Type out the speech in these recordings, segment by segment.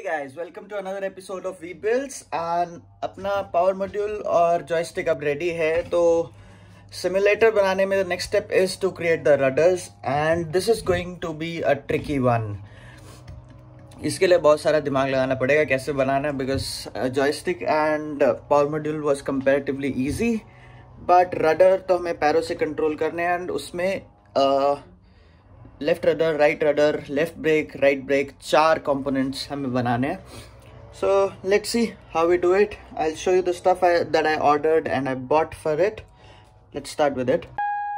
guys, welcome to another episode of V-Builds and अपना power module और joystick अब ready है। तो सिमुलेटर बनाने में next step is to create the rudders and this is going to be a tricky one. इसके लिए बहुत सारा दिमाग लगाना पड़ेगा कैसे बनाना है, because joystick and power module was comparatively easy, but rudder तो हमें पैरों से कंट्रोल करने हैं एंड उसमें left rudder, right rudder, left brake, right brake, 4 components हमें बनाने हैं। So let's see how we do it. I will show you the stuff that I ordered and I bought for it. Let's start with it.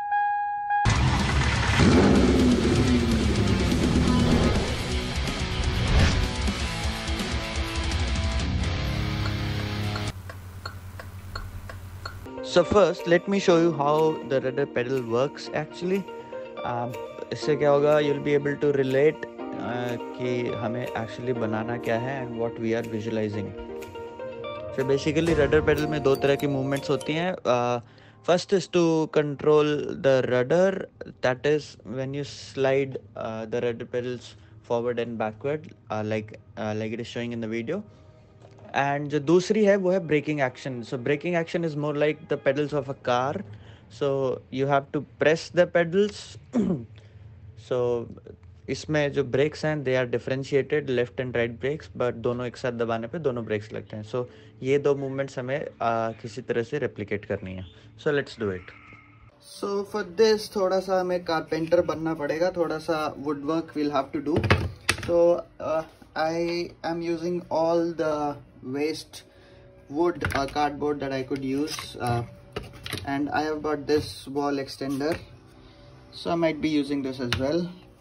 So first let me show you how the rudder pedal works actually. इससे क्या होगा, you'll be able to relate कि हमें actually बनाना क्या है and what we are visualizing. So basically rudder pedal में 2 तरह की movements होती हैं. First is to control the rudder, that is when you slide the rudder pedals forward and backward like it is showing in the video. And जो दूसरी है वो है braking action. So braking action is more like the pedals of a car. So you have to press the pedals. So इसमें जो breaks हैं they are differentiated, left and right brakes, but दोनों एक साथ दबाने पे दोनों ब्रेक्स लगते हैं. So ये 2 मूवमेंट्स हमें किसी तरह से रेप्लिकेट करनी है. So let's do it. So for this थोड़ा सा हमें कारपेंटर बनना पड़ेगा, थोड़ा सा wood work we'll have to do. So I am using all the waste wood cardboard that I could use, and I have got this wall extender, so I might be using this as well.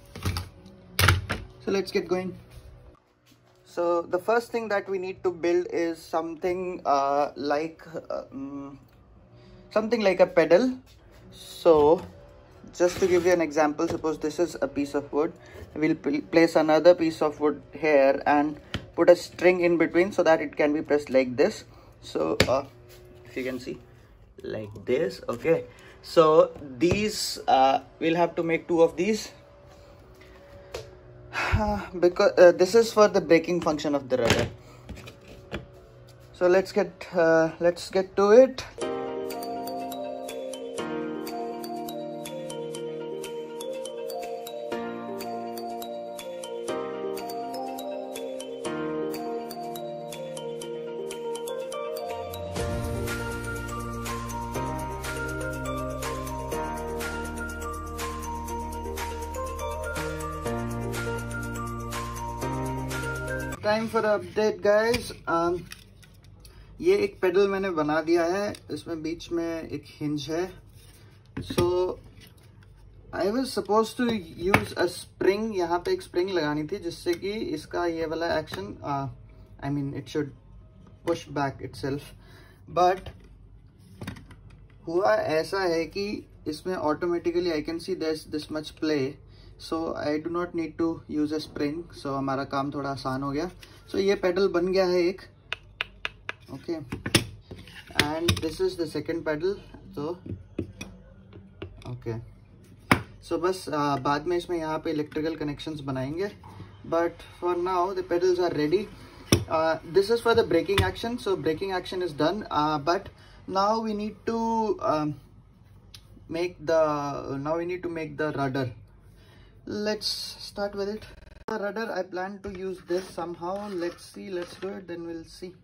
So let's get going. So the first thing that we need to build is something like a pedal. So just to give you an example, suppose this is a piece of wood. We'll place another piece of wood here and put a string in between so that it can be pressed like this. So if you can see, like this. Okay, so these we'll have to make 2 of these because this is for the braking function of the rudder. So let's get to it. Time for update guys. ये एक pedal मैंने बना दिया है, इसमें बीच में एक hinge है. So I was suppose to use a spring. यहाँ पे एक स्प्रिंग लगानी थी जिससे कि इसका ये वाला action I mean it should push back itself, but हुआ ऐसा है कि इसमें automatically I can see there is this much play. So I do not need to use a spring. So हमारा काम थोड़ा आसान हो गया. सो ये पेडल बन गया है एक. Okay, and this is the second pedal. तो ओके, सो बस बाद में इसमें यहाँ पे इलेक्ट्रिकल कनेक्शंस बनाएंगे, but for now the pedals are ready. This is for the braking action. So braking action is done, but now we need to make the rudder. Let's start with it. The rudder, I plan to use this somehow. Let's do it, then we'll see.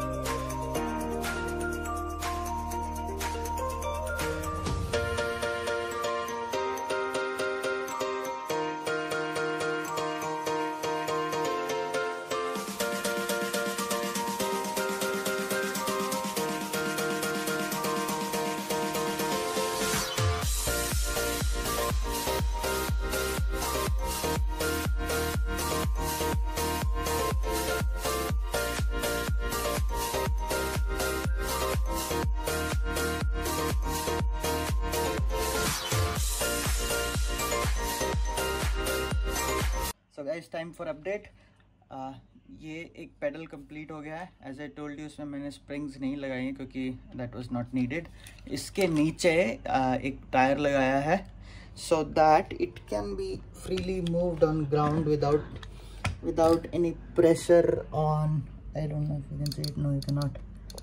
So guys, time for update. ये एक pedal complete हो गया है. As I told you, इसमें मैंने springs नहीं लगाई हैं क्योंकि दैट वाज नॉट नीडेड. इसके नीचे एक टायर लगाया है so that it can be freely moved on ground without without any pressure on. I don't know if you can see it. No, you cannot.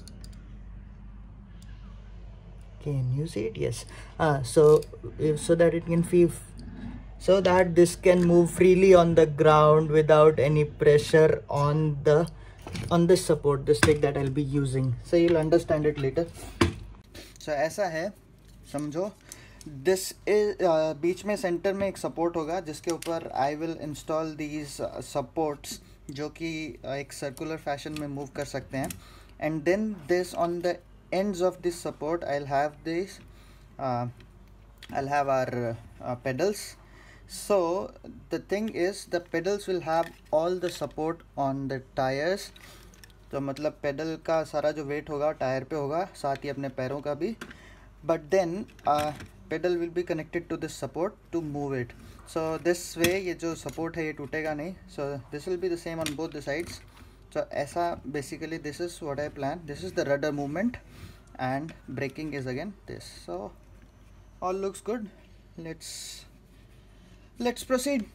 Can you see it? Yes. So that it can feel, so that this can move freely on the ground without any pressure on this support, the stick that I'll be using. So you'll understand it later. So ऐसा है, समझो. This is बीच में centre में एक support होगा जिसके ऊपर I will install these supports जो कि एक सर्कुलर फैशन में मूव कर सकते हैं. And then this on the ends of this support I'll have this I'll have our pedals. So the thing is the pedals will have all the support on the tires. तो मतलब pedal का सारा जो wait होगा tyre पे होगा, साथ ही अपने पैरों का भी. But then pedal will be connected to this support to move it. So this way ये जो support है ये टूटेगा नहीं. So this will be the same on both the sides. So ऐसा basically this is what I plan. This is the rudder movement and braking is again this. So all looks good. Let's proceed.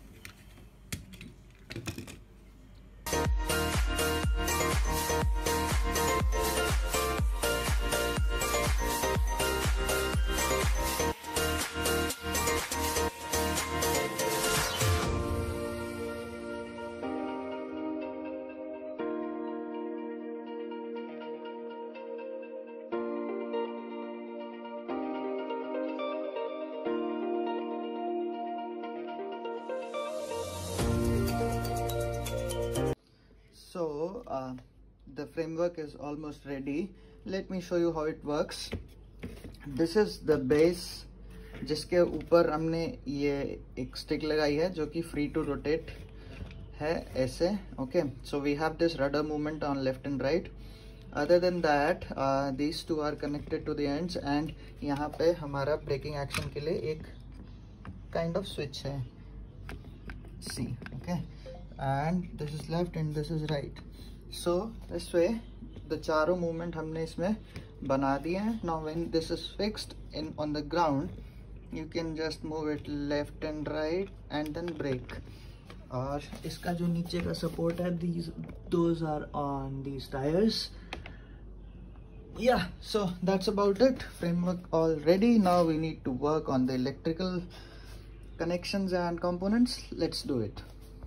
So the framework is almost ready. Let me show you how it works. This is the base जिसके ऊपर हमने ये एक stick लगाई है जो कि free to rotate है ऐसे. Okay, so we have this rudder movement on left and right. Other than that these two are connected to the ends and यहाँ पे हमारा braking action के लिए एक kind of switch है. See, okay. And this is left and this is right. So this way the चारों movement हमने इसमें बना दिए हैं. Now when this is fixed on the ground you can just move it left and right and then brake. और इसका जो नीचे का support है those are on these tires. Yeah, so that's about it. Framework all ready. Now we need to work on the electrical connections and components. Let's do it.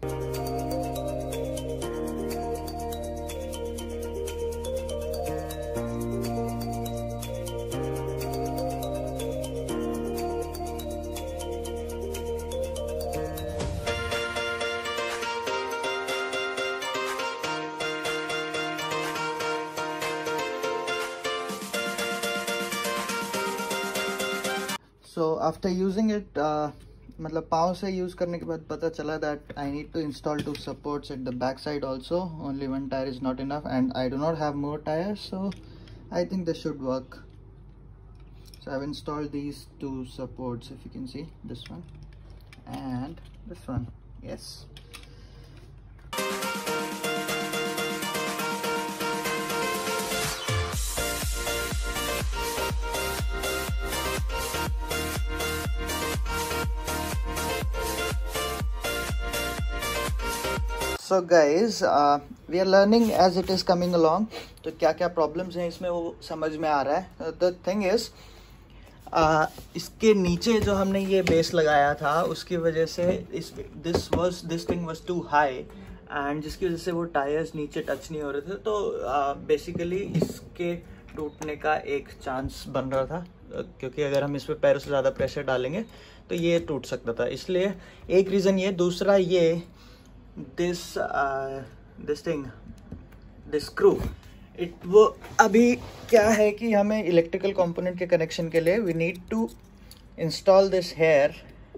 So after using it मतलब पाँव से use करने के बाद पता चला that I need to install two supports at the back side also. Only one tire is not enough and I do not have more tires, so I think this should work. So I've installed these two supports, if you can see, this one and this one. Yes. So guys, we are learning as it is coming along. तो क्या क्या problems हैं इसमें वो समझ में आ रहा है. The thing is, इसके नीचे जो हमने ये बेस लगाया था उसकी वजह से this thing was too high and जिसकी वजह से वो टायर्स नीचे टच नहीं हो रहे थे. तो बेसिकली इसके टूटने का एक चांस बन रहा था क्योंकि अगर हम इस पे पैरों से ज़्यादा प्रेशर डालेंगे तो ये टूट सकता था. इसलिए एक रीज़न ये, दूसरा ये this screw वो अभी क्या है कि हमें इलेक्ट्रिकल कंपोनेंट के कनेक्शन के लिए we need to install this here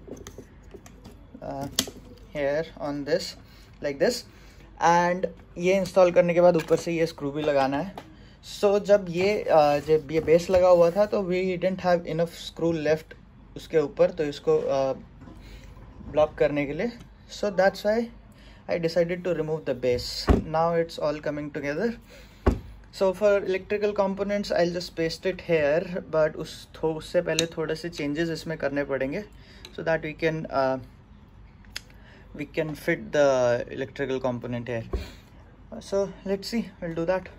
on this like this and ये इंस्टॉल करने के बाद ऊपर से ये स्क्रू भी लगाना है. सो जब ये बेस लगा हुआ था तो we didn't have enough screw left उसके ऊपर, तो इसको ब्लॉक करने के लिए. So that's why I decided to remove the base. Now it's all coming together. So for electrical components I'll just paste it here, but उससे पहले थोड़े से changes इसमें करने पड़ेंगे so that we can we can fit the electrical component here. So let's see, we'll do that.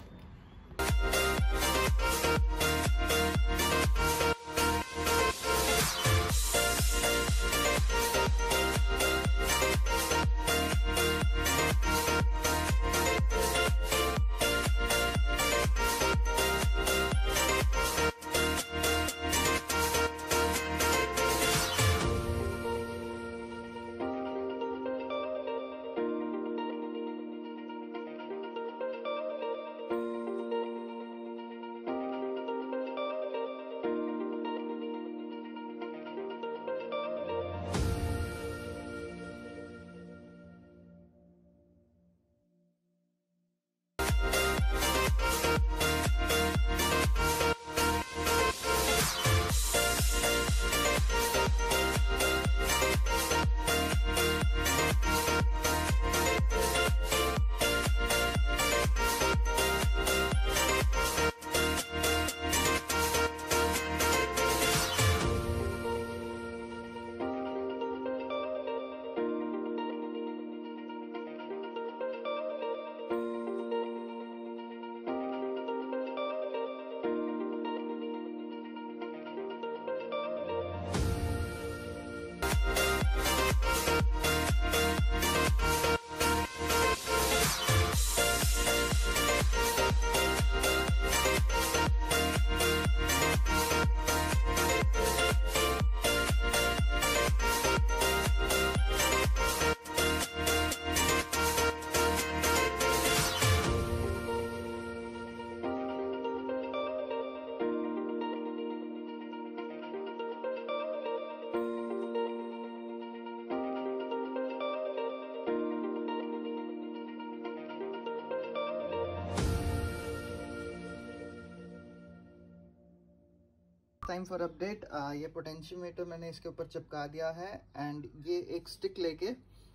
Time for update. ये potentiometer मैंने इसके ऊपर चिपका दिया है एंड ये एक स्टिक लेके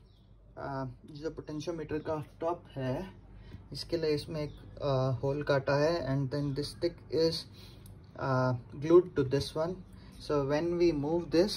जो पोटेंशियोमीटर का टॉप है इसके लिए इसमें एक होल काटा है and then this stick is glued to this one. So when we move this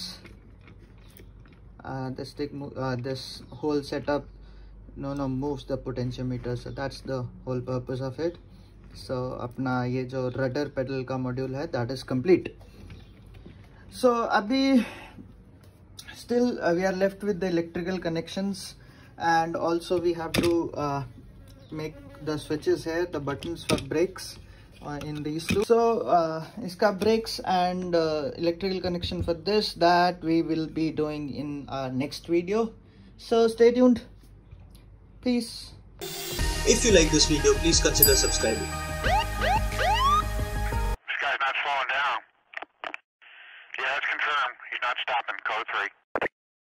the stick this whole setup moves the potentiometer, so that's the whole purpose of it. So अपना ये जो rudder pedal का module है that is complete. So अभी still we are left with the electrical connections and also we have to make the switches here, the buttons for brakes in these two. So iska brakes and electrical connection for this, that we will be doing in our next video, so stay tuned. Peace. If you like this video, please consider subscribing. This guy's not slowing down. Yeah, that's confirmed. He's not stopping. Code 3.